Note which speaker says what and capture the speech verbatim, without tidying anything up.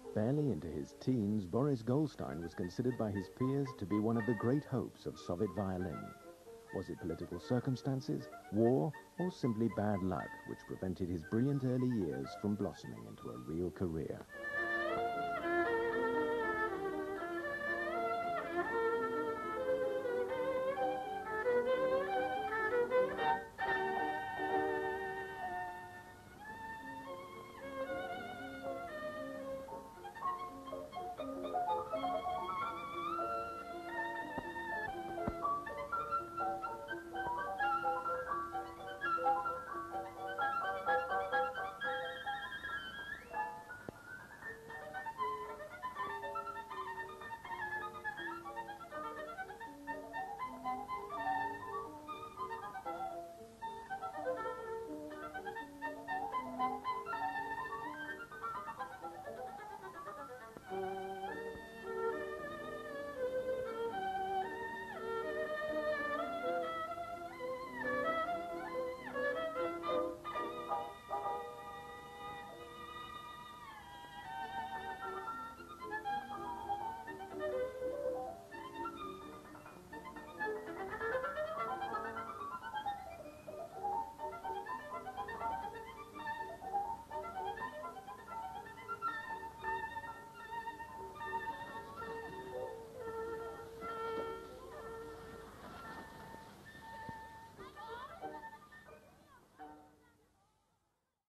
Speaker 1: Barely into his teens, Boris Goldstein was considered by his peers to be one of the great hopes of Soviet violin. Was it political circumstances, war, or simply bad luck which prevented his brilliant early years from blossoming into a real career?